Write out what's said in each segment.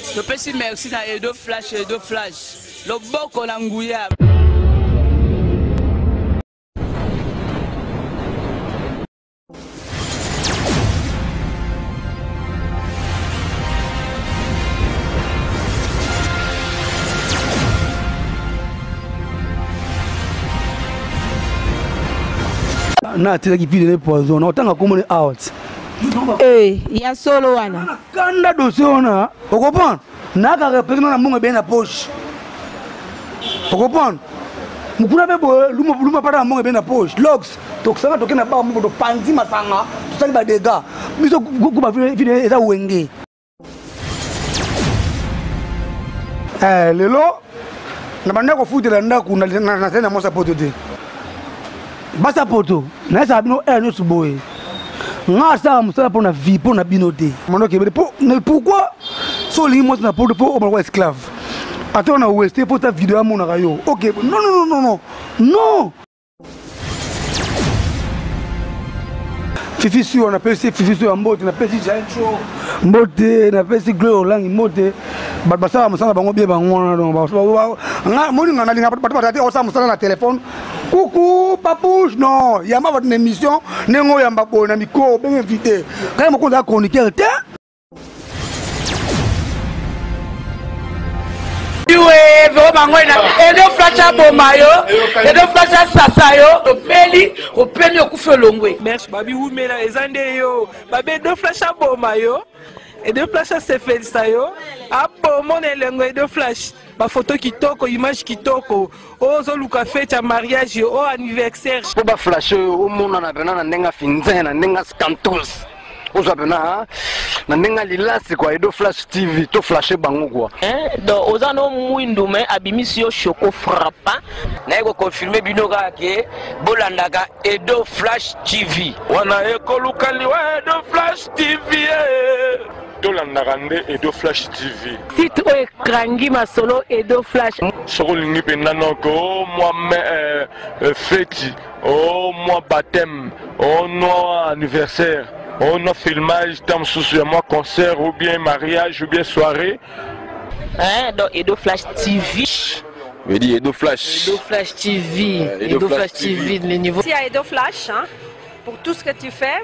Le petit merci na Edo Flash, Edo Flash. Le boko na nguya. Na tira qui pile poison autant que comme out ya solo wana kanda dossier on o comprendre na ka représenter na munga bien na poche o comprendre mukuna bebo luma para munga bien na poche logs to sanga to kena ba mungo to panzi masanga to sali ba dega biso ku ba fine eza wenge lelo na banda ko futela ndaku na tena mosa poto de basa poto na sa bino no suboye nga sa musala pour na vie pour na bino de mano ke pourquoi so li mo na pour o esclave attends na weste pour ta vidéo mon na yo OK non Fifi sur on appelle Fifi sur mbote na pesi jancho mbote na pesi glow langi mbote basa musala bango bien bango nga moni nga na linga patata o sa musala na téléphone. Coucou, papouche, non, il y a ma votre émission, nengo yamba bona miko, bien invité. Quand même qu'on a chroniqueur, Edo Flash Bomayo, Edo Flash Sasayo, Openi Okufelongwe. Merci, Babi Wumela, Ezande yo, Babi Edo Flash Bomayo, Edo Flash Sefensayo, Apo mon elengo Edo Flash. Ma photo kitoko, image kitoko, ozo luka fête à mariage, au anniversaire. Pour ba flasher au monde na bena na nenga finzen na nenga scantos. Ozo bena na nenga lilasi kwa Edo Flash TV to flasher bango kwa. Donc ozano mwindu me abimisio choco frappa. Na eko confirmer binoka ke bolandaka Edo Flash TV. Wana eko lukali wa Edo Flash TV. Dolandagande Edo Flash TV. Site o ekrangi masolo Edo Flash. Sokolingi pendant que au mois fête, au mois baptême, au mois anniversaire, au mois filmage, tam sous mois concert ou bien mariage ou bien soirée. Donc Edo Flash TV. Je dis Edo Flash. Edo Flash TV. Edo Flash TV le niveau. Merci à Edo Flash hein, pour tout ce que tu fais.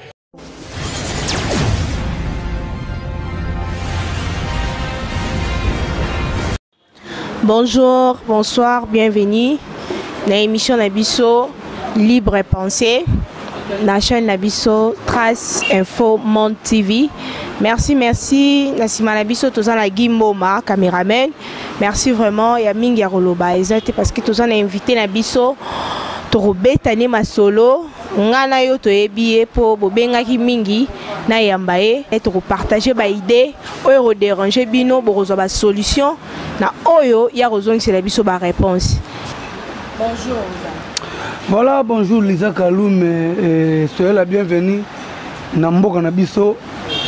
Bonjour, bonsoir, bienvenue dans l'émission Nabiso Libre Pensée, la chaîne Nabiso Trace Info Monde TV. Merci, Nassima Nabiso, Tozan la Gimboma, caméraman. Merci vraiment, Yaming Yaroloba, parce que Tozan a invité Nabiso, Torobetane Masolo, Ngana yo to ebiye po bobenga ki mingi na yambaye et to partager ba idée oyo déranger bino bozo ba solution na oyo ya rozong c'est la biso ba réponse. Bonjour. Voilà, bonjour Lisa Kaloum et soyez la bienvenue na mboka na biso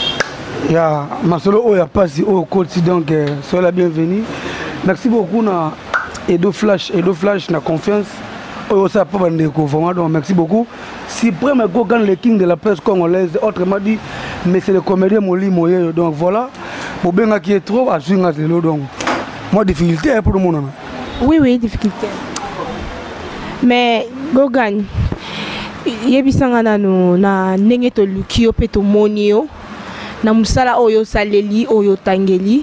ya masolo oyo pasi au quotidien donc soyez la bienvenue. Merci beaucoup na Edo Flash na confiance. Ça pas vraiment donc merci beaucoup. Si premier quand le king de la presse congolaise autrement dit mais c'est le comédien Moli Moye donc voilà pour bien qui est trop à suivre donc moi difficulté pour le monde. Oui difficulté. Mais Gogan yebisanga nanu na ndenge to lukio pe to monio na musala oyo saleli oyo tangeli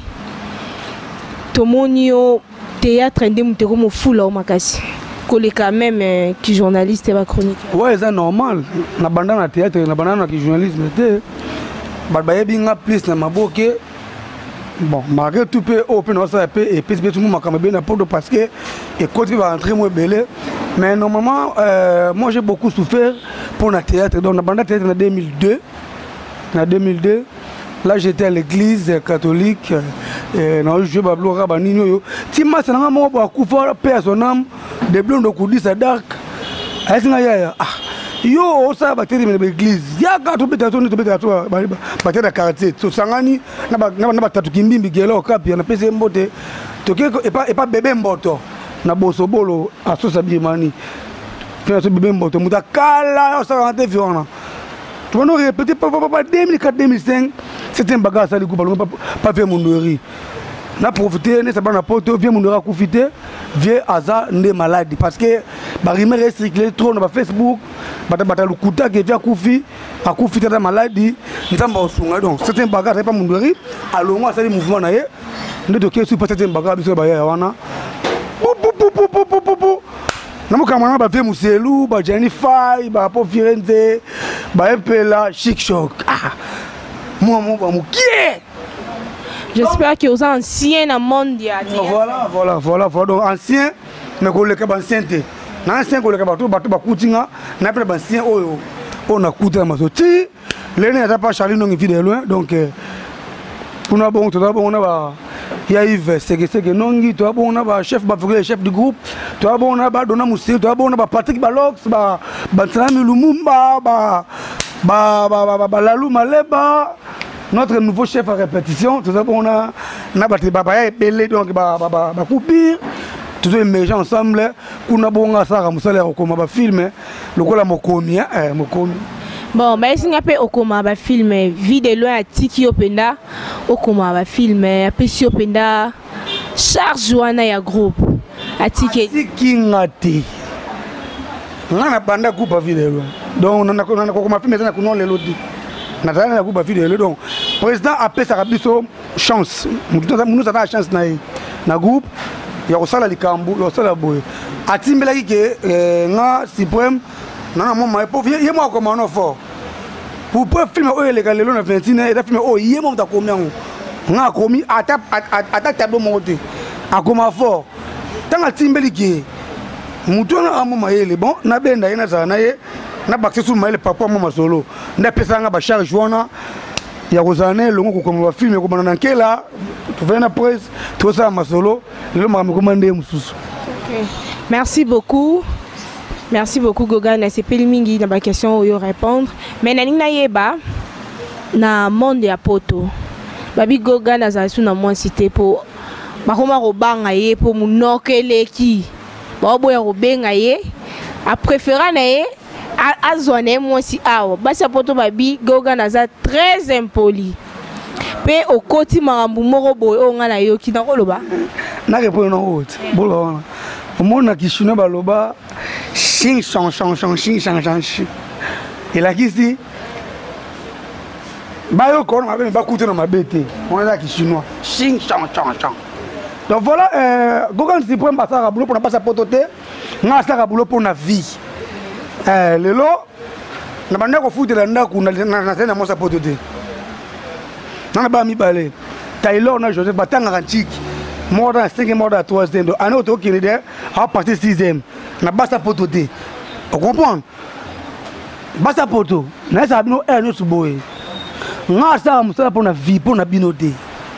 to monio théâtre ndemu te comme fula o makasi. Quand même qui journaliste et ma chronique. Ouais, c'est normal. Na banda na théâtre, na banda na qui journalisme te. Babaye binga plus na maboke. Bon, malgré tout peut open ça peut et puis tout le monde comme bien pour parce que et quand il va rentrer moins belé. Mais normalement moi j'ai beaucoup souffert pour na théâtre. Donc na banda théâtre en 2002. En 2002, là j'étais à l'église catholique. Na je bablo rabanino yo tima sana mo ba kufa paix son âme de blond de Koudissa dark asinga ya yo ça ba teri me l'église ya ga to beta to ba tera quartier to sangani na ba tatu kimbimbi gelo kapi na pese mbote to keko e pas bébé mboto na bosobolo asosa bimani puis so bébé mboto muta kala ça rentre violent tu vas nous répéter pas 2004 2005 c'était un bagage ça du coup pas fait mon nourri na profiter ne sabana poto vieux mon profiter vieux aza ndé maladie parce que ba rimer recycler trop na Facebook bata lukuta que via kufi akufi ta maladie nzamba osunga donc c'est un bagarre pas mon ri alongo ça mouvement na ye ndé to ke super c'est un bagarre biso ba ya wana namukamana ba vieux muselu ba Jennifer ba po Firenze ba epela chic choc moi ba mukie. J'espère que vous êtes ancien dans le monde. Voilà. Donc, ancien, mais vous êtes ancien. Ancien, vous êtes ancien. Ancien, on a coûté à ma sortie. L'année n'a pas Charlie, non, il est loin. Donc, on a bon, on a Yves, c'est que non, on a chef du groupe. On a Dona Moussi, on a Patrick Balox, Bantrami Lumumba, Lalou Maleba. Notre nouveau chef à répétition, tout ça, on a battu Baba et Belé, donc Koupir, tout ça émergent ensemble. On a bon à ça, comme on va filmer, le coup là, Mokomi. Bon, mais si on a Okoma va filmer, vidéo à Tiki Openda, Okoma va filmer, Pessi Openda, charge Joana ya groupe, à Tiki. Tiki Ngati. On a banda groupe à vidéo. Donc, on a filmé ça, on a les lodi. Nathalie a groupe vidéo donc président appelle sa rabiso chance nous avons chance na groupe ya osala likambu ya osala boy atimbela ki nga suprême na mama po ye mo ko mano fort pour film o le galelo na 21 et film o ye mo ta combien nga komi ata tableau monté akoma fort tanga timbeli ki mutu na mama yele bon na benda ina za na ye na bakse sur maile papa mama solo na pesanga ba charge wana ya kozane longo ko ba film ko banana kela tu veux na presse tout ça ma solo le mama ko mande mususu. Merci beaucoup Goga na sepeli mingi na ba question yo répondre mais na ninga yeba na monde ya poto babi Goga na za suna moi cité pour bakoma robanga ye pour munokeleki ba boya robenga ye a préférer na ye azone moi si awo basa poto babi Goga naza très impoli pe okoti marambu moko boy o ngana yo ki na koloba na répondre no haute bolo omona kishuna baloba ching chang et la kisi ba yo ko na ba kutu na mabete on a kishinois ching chang donc voilà Goga si point passer à boulot pour na passer potote nga saka boulot pour na vie. Lelo na banda ko fuite la ndaku na tena mosa potote na ba mi balé Taylor na Joseph batanga kanchiki moda 5e moda 3e do ano to kilide a partir 6e na basa potote on comprend basa poto na sa bino no suboye nga sa musala pour na vie pour na binote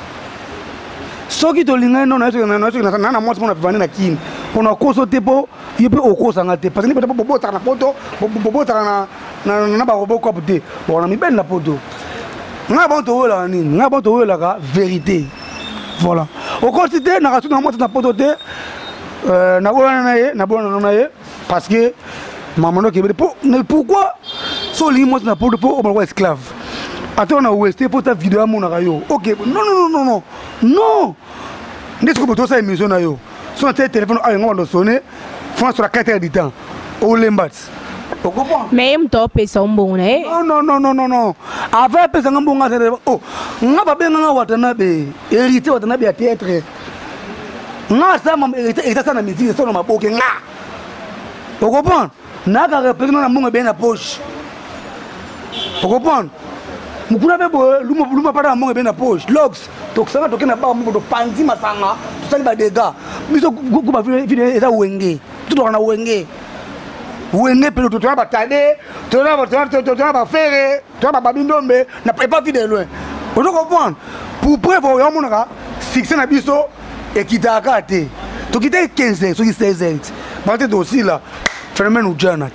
soki to linga no na na mosa pour na vivane na kim pour na koso tepo yepe okosa ngate parce que ni bobo ta na poto bobo ta na ba robo ko pute bon na mi ben la poto nga bon to wala ni nga bon to wala ka vérité voilà au quotidien na rasu na moto na poto te na bona na ye parce que maman no kebe pourquoi so li moto na poto pour o esclave attends na ouest pour ta vidéo mon na yo OK non ndeko boto sa émission na yo son téléphone a un sonné France sur la 4 heures du temps au Lembat. Mais il me top ça bon non avec pesa ngambonga oh ngaba benga watanabe hérité watanabe ya théâtre nga ça mam hérité ça na musique ça na maboke nga vous comprenez na ka représenter na mbonga ben na poche vous comprenez mukuna bebo luma para mbonga ben na poche logs tokisanga tokena ba mbo panzi masanga tosali ba dégâts biso kuba vile eza wenge tout on a wenge pelo to ba tade to ba faire to ba babindombe na pas vide loin on comprend pour prévoir yo monaka fixer na biso et kitaka te to kita 15 so 16 ans ba te aussi là phénomène ujana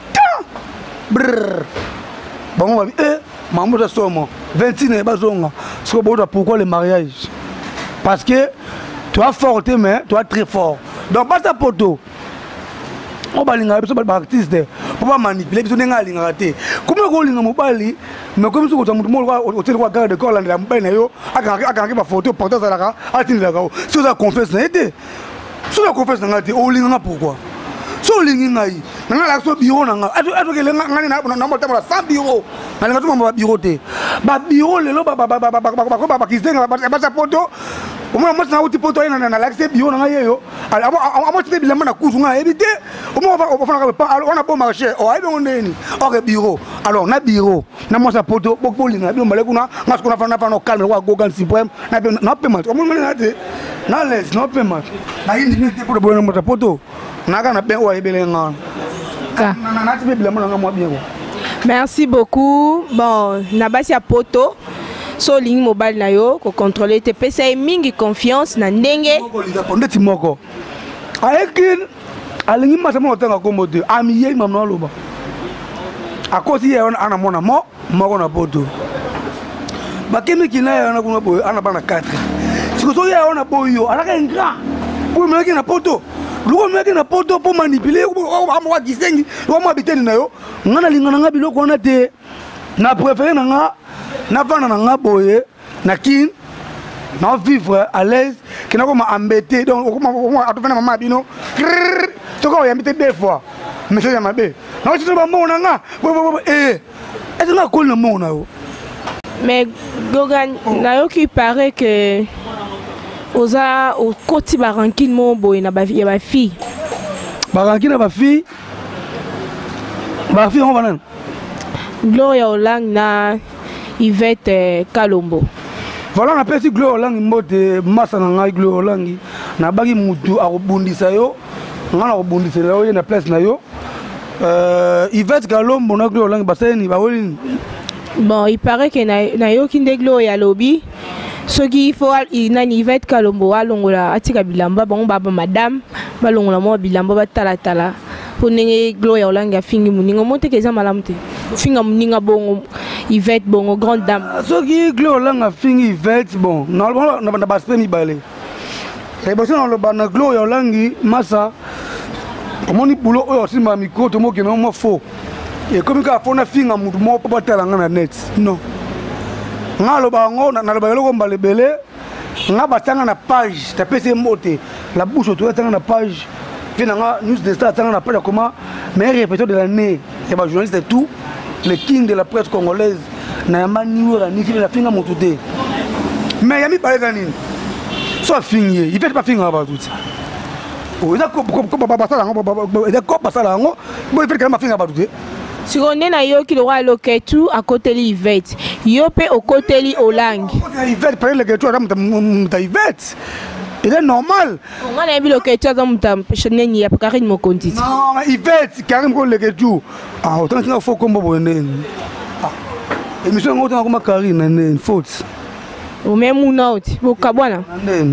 brr bon ba maman de somo 29 bazonga ce que pourquoi le mariage parce que tu as fort mais tu as très fort donc pas ta poto on balinga biso ba artiste pas manipuler biso ndenga linga raté comment ko linga mobali mais comme ça ko mutu mo hôtel ko garde ko la mobali na yo aka ba photo porter ça la atini la ko so ça confesse na été so ça confesse na été o linga pourquoi so lingi ngai nga la so bureau na nga ato ke lenga ngani na mo tamala 100 bureau na lenga to mo bureau te ba bureau lelo ba kizenga ba sa photo au moins moi na uti poto na l'accès bureau na ngai yo amo tete bilamba na kuzu nga ebite au moins on a pas marché o ai bon neni ok bureau alors na bureau na moi sa photo boko linga bi mbale kuna ngasko na fana no calme wa gogan supreme na pe match au moins na te na les no pe match na indi te pour bo na mo sa photo na ben wa ebele nga na te bilamba na moi bien. Merci beaucoup. Bon, nabasi a poto. So ligne mobile na yo ko contrôler te pesa mingi confiance na ndenge. Ndeti moko. Aekin alingi masamo tanga kombo de amiye mamno loba. Akosi ye ana mona moko na poto. Bakemi kina ya na kuna boy ana bana 4. Siko ye ona boyo alaka ngra. Boy meki na poto. Luko meki na poto pour manipuler amwa gisengi lo ma biteni na yo. Ngana lingana ngabi loko na te. Na préféré na na vana na nga boye na kin na vivre à l'aise qui n'a pas embêté donc comment atofana mama bino to ko yambite deux fois monsieur yamabe na tu ba mona nga est-ce nga ko le mona yo mais Gogan na yo qui paraît que oza au koti barankin mo boye na ba ya ba fille barankin na ba fille on va nan Gloria Olang na Yvette Kalombo. Voilà, on appelle ça Gloria Olang mode massa na Gloria Olang na bagi mutu a rebondisa yo ngana rebondisa yo na place na yo Yvette Kalombo na Gloria Olang baseni ba wolini. Bon, il paraît que na yo kinde Gloria lobby ce qui faut na Yvette Kalombo alongola atika bilamba bango baba madame balongola mo bilamba batala tala pour nenge Gloria Olang a fingi muningo monte keza malamte finga muninga bongo Yvette bongo grande dame ce qui Gloria Olang a fingi Yvette bon normalement na ba spemi balé et bon on le bana Gloria Olang massa omoni bulo oyo simba micro to mo keno mo fo et comme ka fona finga mutu mo papa tala ngana net non ngalo bango na ba loko mbale belé nga batanga na page ta pese moté la bouche to tanga na page finalement news de star tanga na page comment meilleur répétiteur de l'année et ba journaliste et tout le king de la presse congolaise na mani wala ni la finga motuté mais yami baleza nini so fingier il fait pas finga ba tout o ida ko ba sala ngo ida ko ba sala ngo bo il fait quand finga ba tout si on est na yo ki le roi loketu à côté li Yvette yo pe au côté li Olang Yvette par le ketu ta Yvette il est normal on a vu loketu za mutam peshene ni ya Karine Mokonzi non Yvette Karine ko le ketu ah autant que faut comme bonne émission ngota comme Karine ne faute o même not bo kabwana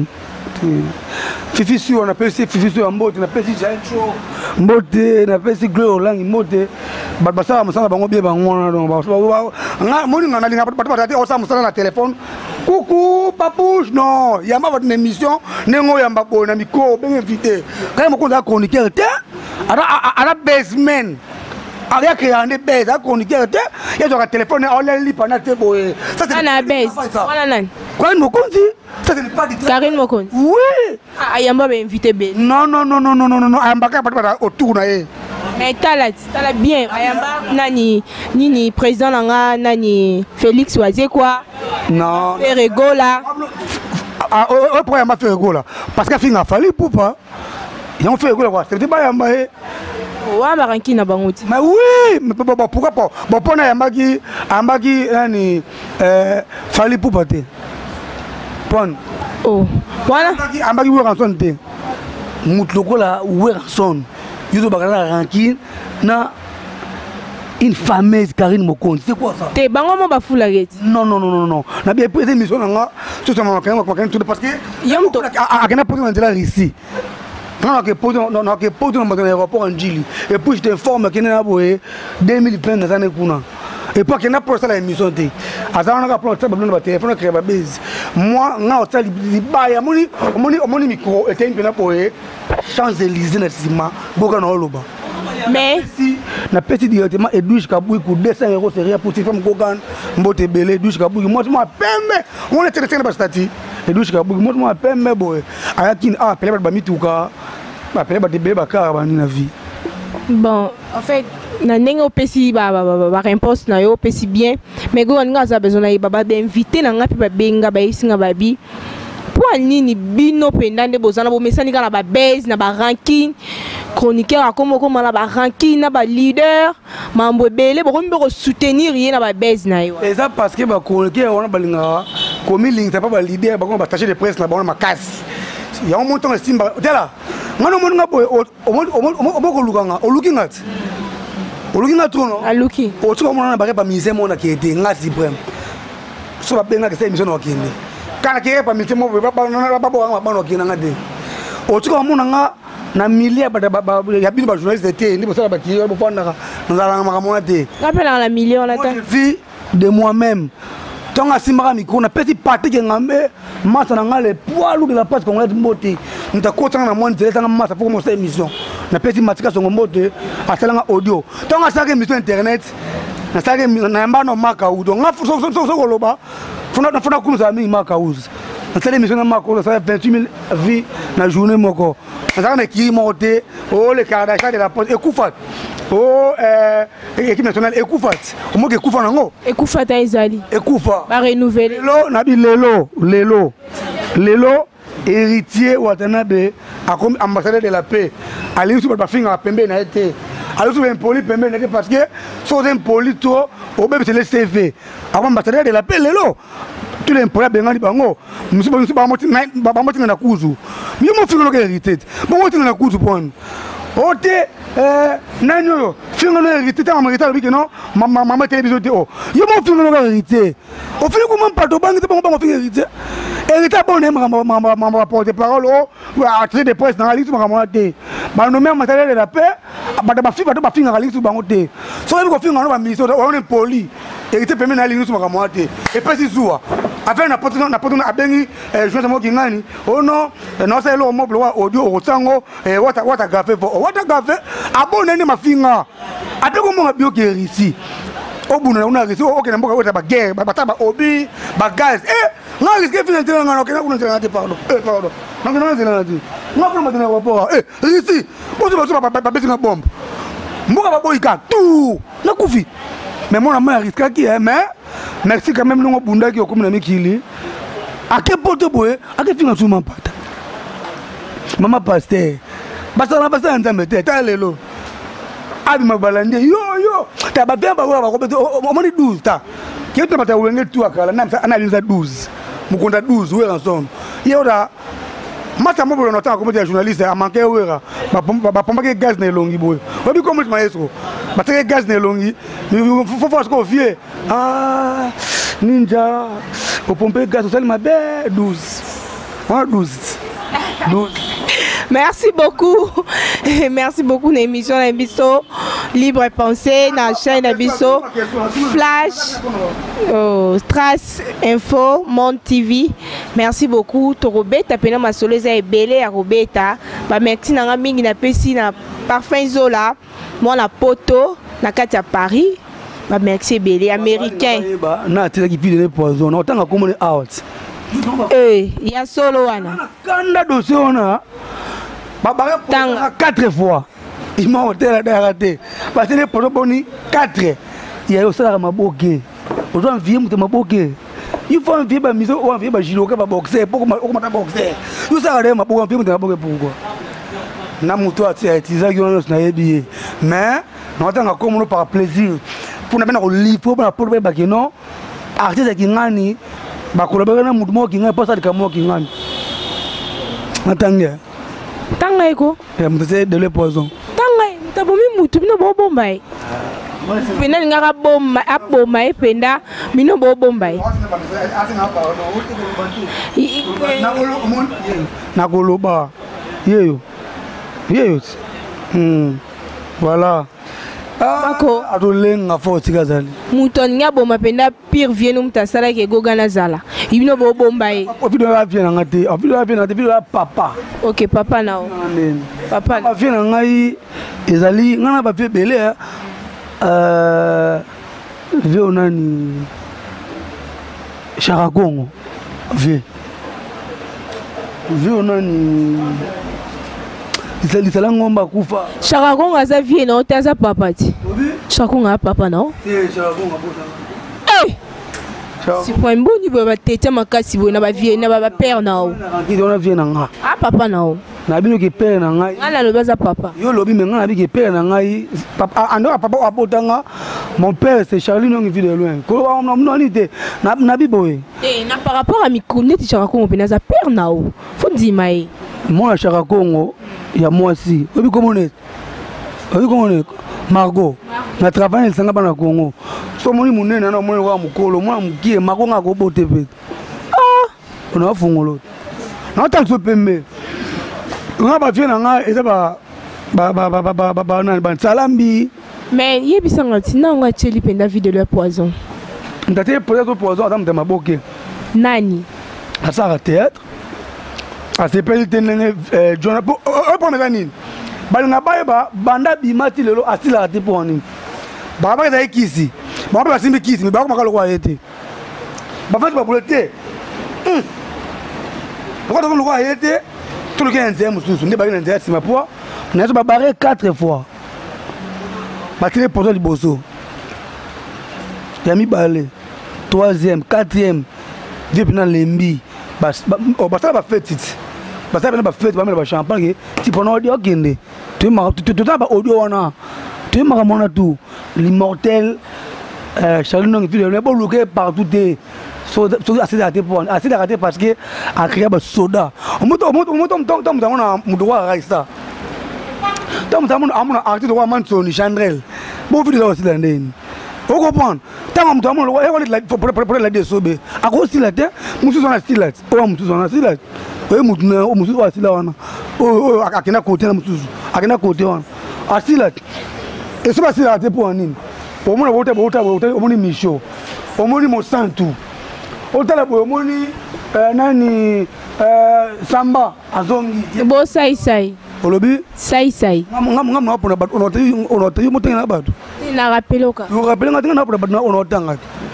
Fifi sur on appelle Fifi sur mbote na pesi jancho mbote na pesi Gloria Olang mbote basa musala bango bien bango na donc nga moni nga nalinga patata o sa musala na téléphone coucou papouche non yamba votre émission nengo yamba bona miko bien invité quand mo konza chroniqueur te ara basement avec créer des baises à chroniqueur te il y a un téléphone on les lit pendant te boye ça c'est na baise voilà nan quand mo konzi ça c'est pas du Karine Mokonzi oui ayamba ba invité be non ayamba ka patata autour na ye mais tala bien ayamba nani président nanga nani Félix Oazie quoi non Ferregola au problème ma Ferregola parce que finga fallait pour pas et on Ferregola quoi c'était pas yamba wa maranki na bangoti mais oui mais pourquoi pas bon pona yambaki nani fallait pour pas te pon oh voilà ambaki we ranson te mutlokola we ranson yuzo bakala ranki na une fameuse Karine Mokonzi c'est quoi ça te bango mo ba fula geti non na bien prêté mission nga tout ça quand tout parce que yom to akena poser dans la ici non que poser dans l'aéroport en Djili et puis je t'informe que na boye 2020 dans année kuna et pas qu'il n'a pas la émission té azana ka prendre ça ba téléphone créer ba base moi nga hôtel libaya moni micro était une pena boye Champs-Élysées na sima boka na oloba mais si na petit directement Edouche Kabouy pour 200 € c'est rien pour cette femme Gogan mbote belé Edouche Kabouy moi pembe on est très ba stati Edouche Kabouy moi pembe boy ayaki pele ba mituka ba pele ba debele ba car ba na vie. Bon, en fait, na ndenge opesi ba réponse na yo opesi bien, mais go nga za besoin na ba inviter na ngapi ba benga ba isinga babi. Pour nini bino penda nde bozana bo mesani kana ba base na ba ranking chroniqueur akomo na ba ranking na ba leader mambo ebele bo ko soutenir ye na ba base na yo. Et ça parce que ba chroniqueur on ba linga comme link c'est pas ba leader ba ko ba attaché de presse na ba na makasi. Ya on monte en simba. Tela. Ngano mo nga boy o ko lukanga o looking at. O looking at no. A looking. O tsuka mo na ba ba mise mo na ke te ngati prem. So ba benga ke se mission no kende. Kana ke pa mise mo ba ba ba no kende ngade. O tsuka mo na na milliard ba ya bino ba journaliste te ni bo sala ba ki bo fanda ka nzala ma mo na te. Rappelle la million la ta. Vie de moi-même. Tant à Simara Miko, on a petit parti qui est en masse dans les poids lourds de la passe qu'on a monté. Nous avons côté dans moins de masse pour mon émission. On a petit matika sur mon monté à cela audio. Tant à ça que émission internet, na ça que na mbano makaou. Donc na so koloba. Fona comme ça mi makaou. Na ça émission na makaou ça 28 000 vies na journée moko. Na ça na qui monté oh les Kardashian de la poste Ekoufat. Oh équipe nationale Ekoufat. Comment Ekoufat nango? Ekoufat Aizali. Ekoufa. Ba renouveler. Lelo na bi Lelo héritier Watanabe comme ambassadeur de la paix. Ali sur ba finga pembe na été. Ali sur impoli pembe na été parce que so impoli to au bébé c'est le CV. Avant ambassadeur de la paix Lelo. Tous les impoli bengali bango. Musu ba moti na kuzu. Mi mo finga no héritier. Ba moti na kuzu pon. Ote nanyo finga no hérité ta mamita lobi que non maman télévision te o yo mo finga no hérité o finga ko mam pato bangi te bango finga hérité hérité bon maman porte parole o attirer des presse dans la liste maman te ba no même matériel de la paix ba finga la liste bango te so ko finga no ba ministre on est poli hérité permet na liste maman te et pas si souvent avec na poto na bengi jouer mo kingani oh non c'est le mobile audio o tango wata gafe wata gafe abone ni mafinga ateko mo ngabio ke risi obuna una risi okena mboka wata ba guerre ba taba obi ba gaz nga risque financier nga okena kuna tena te pardon nga zela ndi nga kuna matena ko po risi ozo ba besinga bombe mboka ba boyika tout na kufi mais mon ami risque qui mais merci quand même ngo bunda ki okumina mikili ake poto boye ake finga suma pata mama pasteur basa nzambe te ta lelo abi mabalande yo ta ba bemba wa ko o moni 12 ta ki to bata wenge tu akala na analyse 12 mukonda 12 we ensemble yora mata mo bolo nota ko journaliste a manqué wera ba pomba ke gaz na elongi boye obi ko mo maestro ba te gaz na elongi faut voir ce qu'on vie ninja au pomper gaz au seulement 12 Merci beaucoup l'émission Nabiso Libre Pensée na chaîne Nabiso Flash Trace Info Monde TV. Merci beaucoup Torobeta pena masoleza ebele ya Robeta ba merci na mingi na pesi na parfum Zola moi la poto na kati ya Paris ba merci ebele américain na tela ki pile poison otanga komone out ya solo wana kanda dossier ona Baba 4 fois. Il m'a raté. Parce que les problèmes 4. Il y a aussi la maboke. Aux gens viennent de maboke. Il faut envier ma mise ou envier ma giloka ma boxer pour ma boxer. Tout ça ma pour envier de maboke pourquoi. Na muto a tisa qui on na yebi. Mais nous attendons comme par plaisir. Pour na bena ko livre pour na pour ba que non. Artiste qui ngani ba collaborer na muto mo qui ngani pas ça de kamo qui ngani. Attendez. Tanga iko mutse de le poison tanga mutabomi mutu bino bo bombai pena ngaka bomba aboma ependa bino bo bombai na koloba yeyo voilà bako atolenga forti kazali muton nga boma penda pire vienu mutasala ke gogana zala ibino bo bombai ofido ya viena ngate ofido ya papa OK papa nao papa viena ngai ezali ngana ba vie belé vie onani Charagongo vie onani lisala ngomba kufa Charagongo aza vie na otaza papa ti Charagongo a papa non Charagongo eh si point mboni ba tete makasi bona ba vie na ba père na o on a vie na nga ah papa na o na bino ke père na ngai ngala lo baza papa yo lobi me ngana bi ke père na ngai papa ando papa abotanga mon père c'est Charlie non vie de loin ko non nité na biboye eh na par rapport à Mikune ti Charagongo pe na za père na o faut ndima e moi Charagongo ya moi si obi komone Margot na travail il sanga bana Congo so moni munene na moni wa mukolo mwana mukie makonga ko bote pe on a fungolo na tal so pembe nga ba fiena nga eza ba na salambi mais yebisanga tina nga cheli penda vie de leur poison ndate peut-être poison adam de maboke nani asara théâtre asepeli tenene John pour mekanini balinga bayeba banda bimati lelo asila ate po nini baba ka kisi baba ba simbi kisi me baba makalo kwa yete baba ba bulete baba ko kwa yete tout le gain nzem mususu ndi bagina nzem sima po na zo babare 4 fois batire poto liboso ya mibale 3e 4e depuis na lembi bas ba fête basa ba fête ba mela ba champagne ti pono audio kende tu ma tu ba audio wana tu ma mona tout l'immortel Charlie non il est bon looker partout des so assez raté parce que a créé ba soda moto na mudwa raisa tom amuna artiste wa Manson Chandrel bon vidéo aussi là ndeni on comprend tant moto amuna pour la desobe a ko style là musu zona style là o musu zona style là o mutu na o musu wa style wana o akina côté na musu akina côté wana a style là et ça va style raté pour nini o mona bota o moni misho o moni mosantu o tala bo moni nani samba azongi bo sai olobi sai ngam na pona bat onote yo motengana batu na rapeloka yo rapele ngatinga na pona bat na onotanga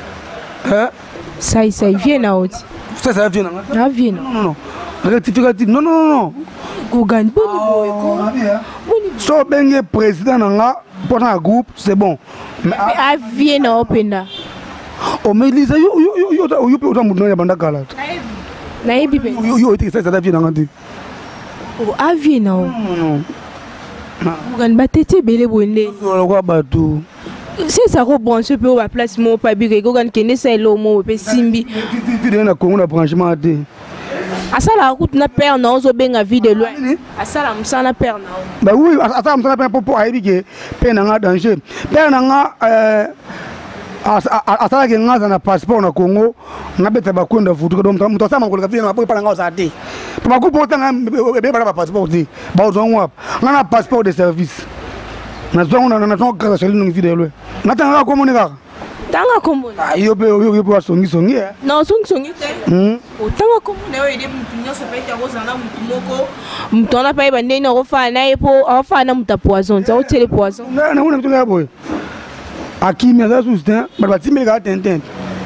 sai vient na oti ça vient na vient non rectificatif non gogan boni so benge président nga pour un groupe c'est bon mais a vient na openda o melisa yo pe utamuntu ya banda kala na ebibe yo eti ça vient ngandi o avion non gogan batete bele bonde so kwa batu c'est ça ko brancher pe o place mo pa bi gogan kene sa lo mo pe simbi tu na Congo na branchement te asala route na père na ozo benga vie de loin asala musana père na bah oui asala musana père pour aibike pe na nga danger père na nga asala ke nga na passeport na Congo na beta ba kwenda futu ko mtu asama ko ka pa pa nga osate pa ko porta nga be ba passeport ti ba ozo ngwa nga na passeport de service na zongo na zongo ka sali no video lwe na tanga ko monika tanga ko mona yo pe songi non songi te o tanga ko mona yo ide mtu nyoso pe ta ko zana mtu moko mtu na pa ba ndeni ko fa na epo o fa na mtu poison ta o tele poison na una mtu na boy akimi za sustain ba batimbe ka tenten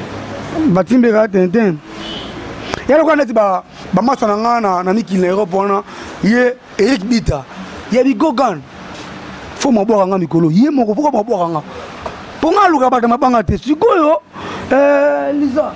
yalo kwa neti ba masana ngana na nikile Europe wana ye Eric Bita ye bi gogan fo mo boka nga mikolo ye moko fo mo boka nga ponga luka ba mabanga te sikoyo Lisa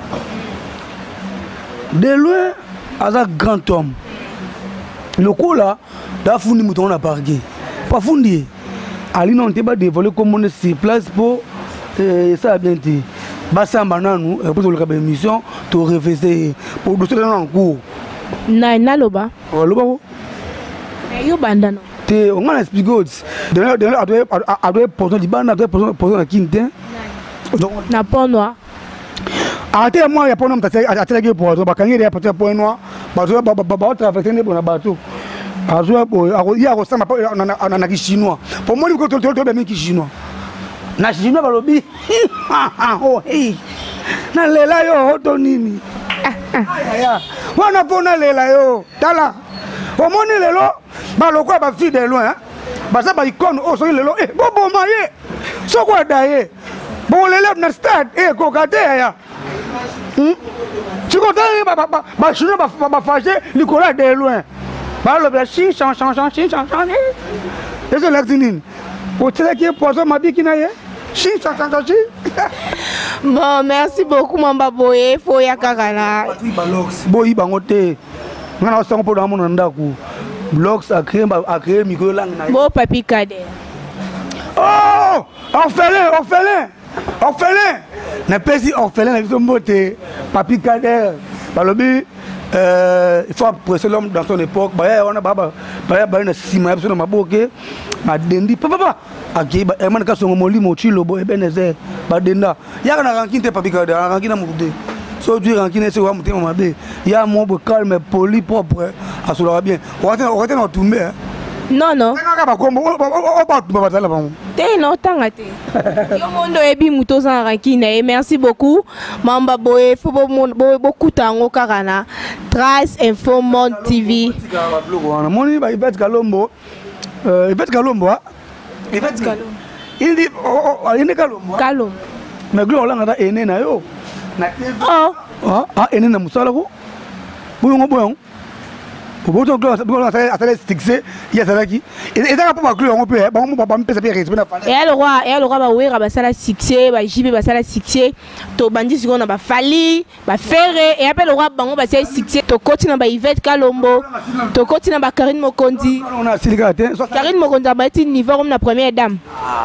de loin aza grand homme lokola da fundi muto na parquet pas fundi ali non te ba dévoiler comme on est sur place pour ça bien dit basamba nanu pour le cas émission to refaire pour dossier en cours na loba loba yo banda no te on a expliqué de adoye poison di banda adoye poison na kinte na pont noir ate moi ya pona mtata atelege poison bakangere ya poison noir bazo ba traverser ne bona bato azwa bo ya ko sama na chinois pour moi ko to be ki chinois na chinois balobi oh hey na lela yo to nini aya wana pona lela yo tala au moni lelo baloko ba fi de loin basa ba icône o so lelo bobo maye So quoi d'ailleurs? Bon, l'élève n'a stade, kokate ya. Tu comptes bah chinois bah fâché, Nicolas de loin. Bah le chien change. Est-ce que l'actinine? Pour tirer qui est poisson ma vie qui n'a rien? Chien change. Bon, merci beaucoup Mamba Boye, faut ya kakana. Boyi bangote. Ngana osanga pour dans mon ndaku. Blox a créé micro langue na. Bon papi Kader. Oh, orphelin. Na pesi orphelin na biso mbote. Papi Kader. Balobi il faut apprécier l'homme dans son époque. On a baba na sima biso na maboke. Madendi papa. Aki ba emana ka songo molimo chilo bo ebeneze badenda. Ya kana rankinte papi Kader, rankina mukude. So tu rankine se wa mutema mabe. Ya mobo calme, poli, propre. Asula bien. On va na tumbe. Non. T'es non tangate. Yo mondo ebi muto sans rankine. Merci beaucoup. Mamba Boye, faut beaucoup tango karana. Trace Info Monde TV. Moni ba Yvette Kalombo. Il dit il Kalombo. Mais glo olanga da ene na yo. Na ene na musala ko. Boyongo. Pour ça fixé il y a ça qui et ça pour clé on peut ba mpesa pe respect na fale. Et le roi ba wera ba sala succès ba jibe ba sala succès to bandi siko na ba fali ba ferre et après le roi bango ba sala succès to koti na ba Yvette Kalombo to koti na ba Karine Mokondi. On a silicate. Karine Mokondi ba ti niveau comme la première dame.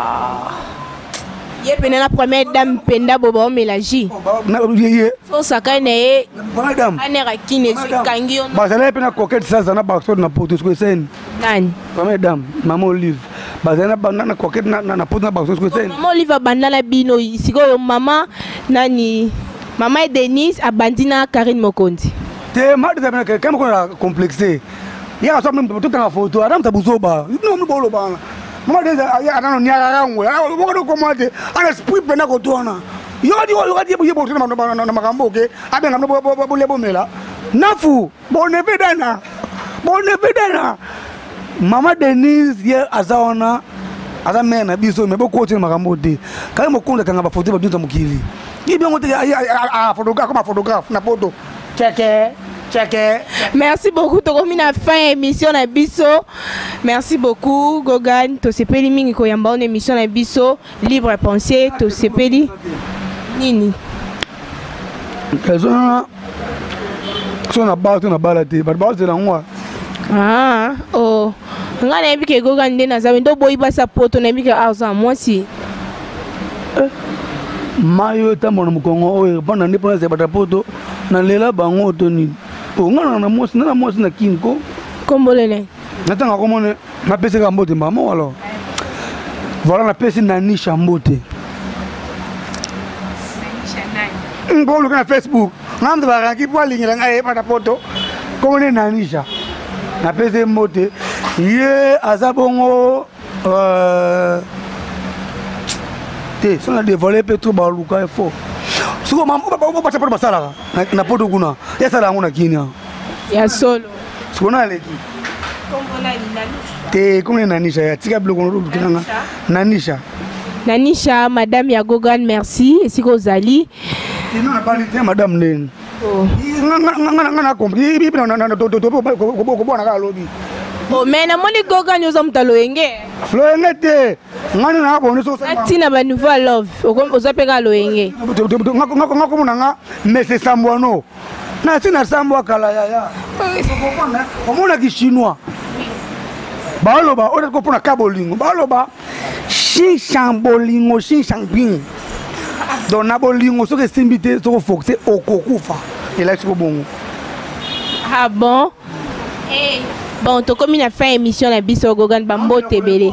Ye pena la première dame penda bobo mélange. So sakai ne madame. Anera kine kangi on. Ba sala pena coquette ça na ba so na poto ko sen. Nani? Première dame, maman Olive. Ba sala na coquette na poto na ba so ko sen. Maman Olive bandana bino siko yo mama nani? Mama Denise abandina Karine Mokondi. Te madu za bena kama kuna complexé. Ya so mtu tout en photo, adam tabuzoba. No mbolo bana. Mama Denise ana nyara ngwe. Boko ko mate, ana spui pena ko tona. Yodi yebo na makambo ke abenga bo lebo mela nafu bonne vedana Mama Denise ye azaona azamena biso me boko tena makambo te kali mokunda kanga ba photo ba dinza mukili ibi ngote photographe na poto check. Merci beaucoup tokomi na fin émission na biso. Merci beaucoup Gogan to sepeli mingi ko yamba on émission na biso libre pensée to sepeli nini kesona sona bala te ba de la ngwa ngana ebike Gogan de na zabe ndo boyi basa poto na ebike arza mwasi mayo tamona mukongo oyo bana ndi pona zeba poto na lela bango to ni ngana na mwasi na kinko kombolele natanga komone na pese ka mbote mama wala voilà na pese na nisha mbote ngolo na Facebook ngambe barangi po lingira ngai pa poto komone na nisha na pese mbote ye azabongo te sona dévoiler petro ba luka fo suko mambo ba chapa basala na poto kuna ya sala ngona kinya ya solo sona leki te komone na nisha ya tika bloko no kinanga na nisha madame ya Gogan merci esiko zali ino na bali te madame nen ngana compris ibi na ko bona ka lobi mais na moni Gogan yoza mutalo yenge te ngani na boni so tina ba nouveau love oza peka loyenge ngako munanga mese sambwano na sina sambwa kala ya omona ki chinois baloba on ko pona kabolingo baloba bolingo shinshangping donc na bolingo soki esimbite soko fokse okokufa elaki siko bongo bon bon tokomi na fin émission na biso Gogan bambote ebele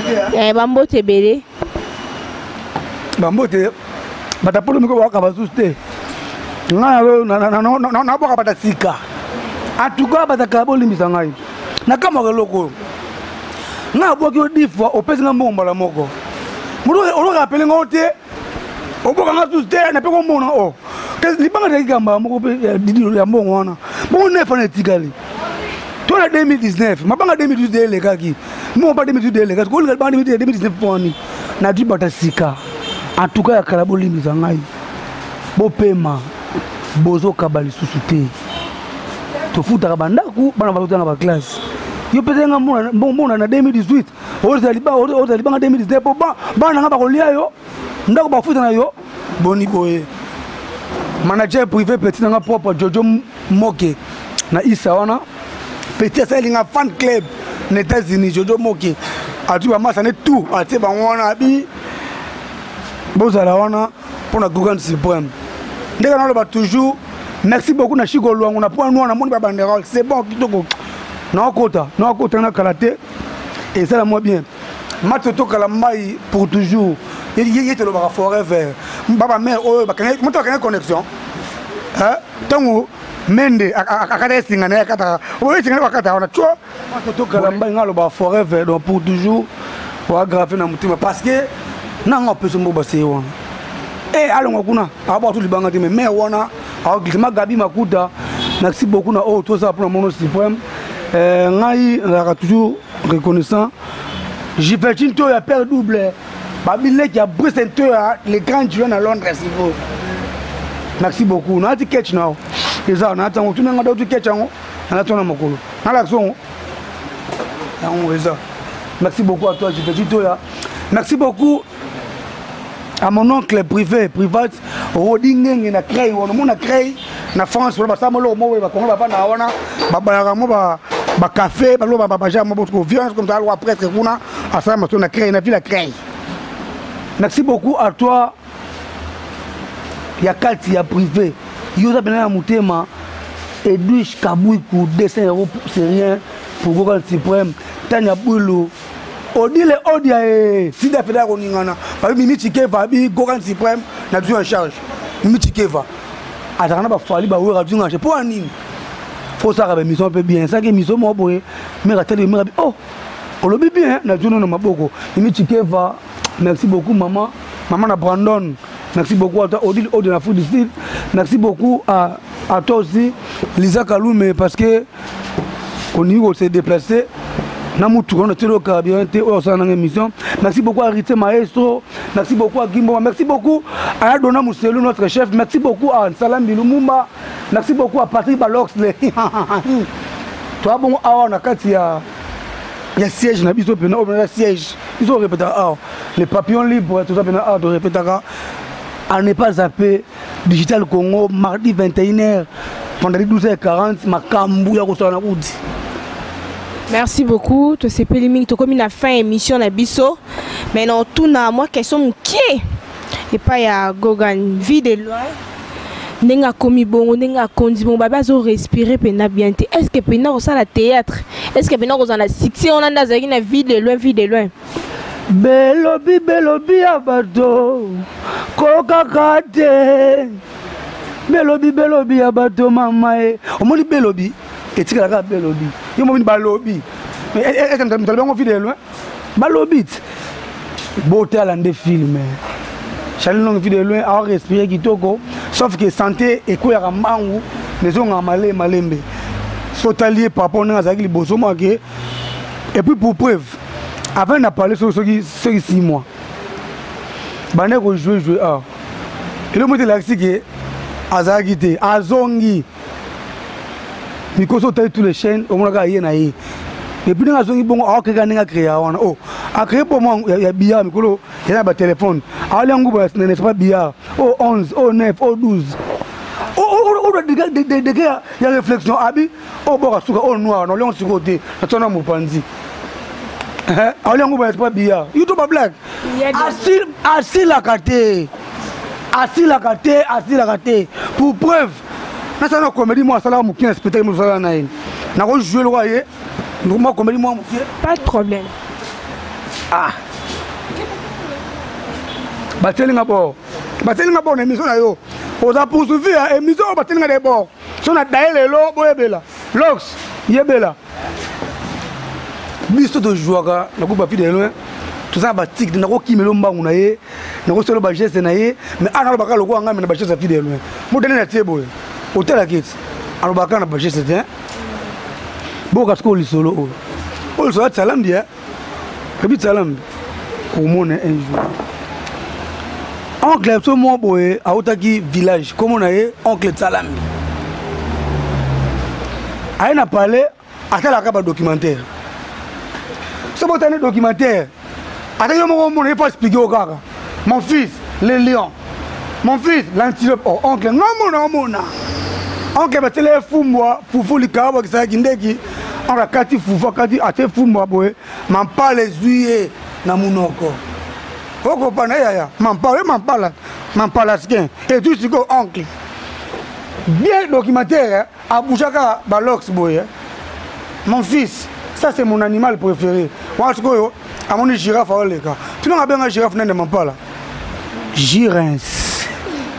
bambote batapolo miko baka basusu te na boka bata sika atuka bataka bolimbisa ngai nakamaka eloko na boki odifwa opesi nga mbongo mbala moko mutu oloka apele nga te oboka nga susu te na pe komona o libanga teki kamba moko pe didilo ya mbongo wana bongo nefa na etikali to na 2019 mabanga 2018 elekaki mo pa 2018 elekaki ko lika banga 2019 poni na di bata sika en tout cas ya kala bolimbisa ngai bopema bozo kabali susu te tofutaka bandaku bana bazotanga ba classe yo pete nga mbona na 2018 ozali banga 2019 po bana nga bakolia yo ndako bafuta na yo boni boye manager privé petit nga propre Jojo Moke na Isa wana petit asali nga fan club na États-Unis Jojo Moke atu ba masa ne tout ate ba wana bi bozala wana pour na Google Supreme ndeka na lo ba toujours merci beaucoup na Chico Luango na point noir na moni ba banderole c'est bon kitoko na kota na kalaté et ça la moi bien matoto kala mai pour toujours yete lo ba forever baba mère o ba kana moto kana connexion hein tango mende akada singa na kata o singa na kata ona cho matoto kala mai ngalo ba forever donc pour toujours pour aggraver na mutima parce que na ngope so mboba se wona alongo kuna aba tu libanga te mais wona a glissement Gabi Makuta merci beaucoup na tout ça pour mon Supreme ngai on toujours reconnaissant j'ai fait une tour à paire double babile qui a brisé un tour les grands joueurs à Londres c'est beau merci beaucoup na ti catch now eza na tango tu nga do tu catch ngo na tona makolo na l'action on eza merci beaucoup à toi j'ai fait une tour merci beaucoup à mon oncle privé Rodingeng na créé on a créé na France ba samolo mo ba kongo ba na wana ba mo ba café ba lo ba jam mo ko violence comme ça après que kuna à ça on a créé na ville a créé merci beaucoup à toi ya kati ya privé yoza bena mutema Edwige Kabouikou 200 € c'est rien pour Google Supreme Tanya Bulu Odile Odia Sida Feda Koningana Babi Mimi Chikeva Bi Goran Supreme na tu en charge Mimi Chikeva Atana ba fali ba wera tu ngage pour anime faut ça ka mission peu bien ça que mission mo boye mais rateli mais oh on le bien na tu no maboko Mimi Chikeva merci beaucoup maman na Brandon merci beaucoup à toi Odile Odia na food style merci beaucoup à toi aussi Lisa Kaloume parce que au niveau s'est déplacé merci beaucoup à Rité Maestro, merci beaucoup à Gimbo, merci beaucoup à Adona Mousselou, notre chef, merci beaucoup à Salam Bilumumba, merci beaucoup à Patrick Balox. Toi, bon, on a il y a siège, il y a siège, ils ont répété, les papillons libres, tout ça, de répéter, à ne pas zapper, Digital Congo, mardi 21h, pendant 12h40, ma cambouille à Kousanaoudi. Merci beaucoup. Tu sais pas limite comme une fin émission na biso. Mais non tout na moi question qui et pas ya Gogan vie de loin. Nenga komi bongo nenga kondi bon baba zo respirer pena bien. Est-ce que pena au la théâtre? Est-ce que pena au la succès on a dans na vie de loin. Belobi abato koka kate. Belobi abato mama e. Omoni belobi etika la belobi. Yo mo balobi mais est-ce que tu as bien vidéo loin balobi beauté à l'ande film chali longue vidéo loin à respirer kitoko sauf que santé et quoi ya mangu les on malembe sotalier papa on a zaki liboso marqué et puis pour preuve avant de parler sur ce qui 6 mois bande ko jouer et le mot de l'axi que azagité azongi because on tous les chaînes on a gagné naïe et puis nous avons bon à créer à créer pour moi il y a billard mikolo il y a un téléphone allez en groupe n'est pas billard 11 9 12 il y a réflexion abi bon sur noir non on sur côté attends mon panzi allez en groupe n'est pas billard YouTube blague assis la carte pour preuve. Na sana comédie moi ça là mon qui spectacle moi ça là na ko jouer le royer moi comédie moi pas de problème batelinga bo na émission na yo oza poursuivre émission batelinga de bord so na daele lo boyebela lox yebela biso de joueur na ko ba fi de loin tout ça ba tic na ko kimelo mbangu na ye na ko solo ba geste na ye mais ana lo bakalo ko ngame na ba geste fi de loin mo dele na tebo hôtel à Kit alors bakana na ba geste c'est bon parce que le solo o solo salam dia kabit salam omona un jour oncle so mo boye autaki village comme on a oncle Tsalami aye na parler atalaka ba documentaire so botane documentaire ataki mo mona il faut expliquer au gars mon fils le lion mon fils l'antilope oh oncle non mona oncle ba tele fumwa fufu likaba kisaki ndeki on a kati fufu kati ate fumwa boye mampa les juillet na munoko koko pana ya mampala skin et tout ce que oncle bien documentaire à Bouchaka balox boye mon fils ça c'est mon animal préféré moi ce que à mon girafe à les gars tu n'as pas un girafe n'est mampala girens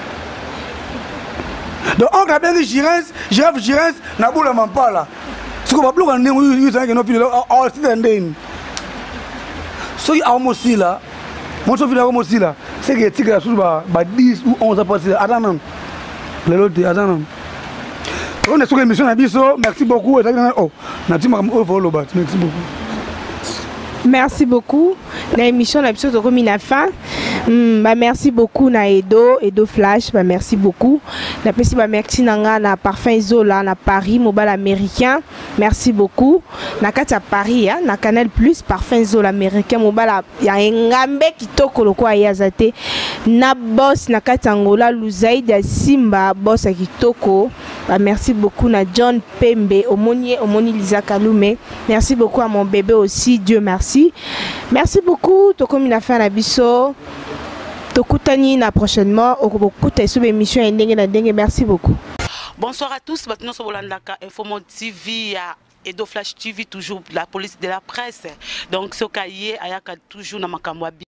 donc oncle a bien girafe na boula mampala ce que va plus on est ça que nos filles all stand so il a aussi là mon chef aussi là c'est que tu as sur 10 ou 11 passé attends le lot attends on est sur l'émission Nabiso merci beaucoup oh merci beaucoup merci beaucoup l'émission Nabiso to comme la fin merci beaucoup na Edo Flash merci beaucoup na pesi merci nanga na parfum Zola na Paris mobile américain merci beaucoup na kati ya Paris na Canal Plus parfum Zola américain mobile ya ngambe kitoko lokwa yazate na boss na kati Angola Luzaid ya Simba boss ya kitoko merci beaucoup na John Pembe Omoni Lisa Kalume merci beaucoup à mon bébé aussi Dieu merci beaucoup to comme la fin na biso Tokutani na prochainement au Kokuta sous émission Ndenge merci beaucoup. Bonsoir à tous, maintenant sur Bolandaka Infomont TV à Edo Flash TV toujours la police de la presse. Donc ce cahier ayaka toujours na makamwa